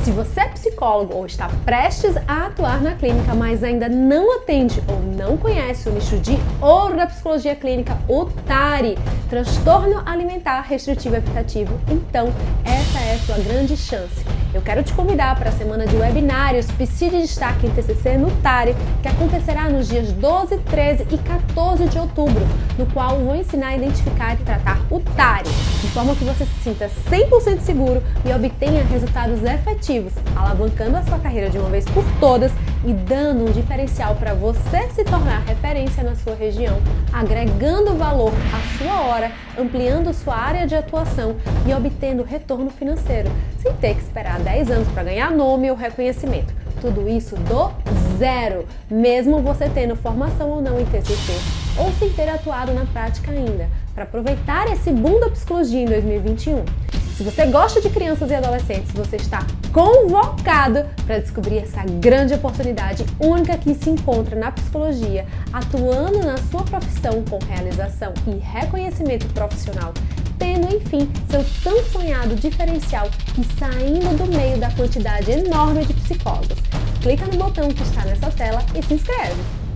Se você é psicólogo ou está prestes a atuar na clínica, mas ainda não atende ou não conhece o nicho de ouro da psicologia clínica, o TARI, transtorno alimentar restritivo evitativo, então essa é a sua grande chance. Eu quero te convidar para a semana de webinários Psi de Destaque em TCC no TARI, que acontecerá nos dias 12, 13 e 14 de outubro, no qual vou ensinar a identificar e tratar o TARI, de forma que você se sinta 100% seguro e obtenha resultados efetivos, alavancando a sua carreira de uma vez por todas e dando um diferencial para você se tornar referência na sua região, agregando valor à sua hora, ampliando sua área de atuação e obtendo retorno financeiro, sem ter que esperar 10 anos para ganhar nome ou reconhecimento. Tudo isso do zero, mesmo você tendo formação ou não em TCC, ou sem ter atuado na prática ainda, para aproveitar esse boom da psicologia em 2021. Se você gosta de crianças e adolescentes, você está convocado para descobrir essa grande oportunidade única que se encontra na psicologia, atuando na sua profissão com realização e reconhecimento profissional, tendo, enfim, seu tão sonhado diferencial e saindo do meio da quantidade enorme de psicólogos. Clica no botão que está nessa tela e se inscreve!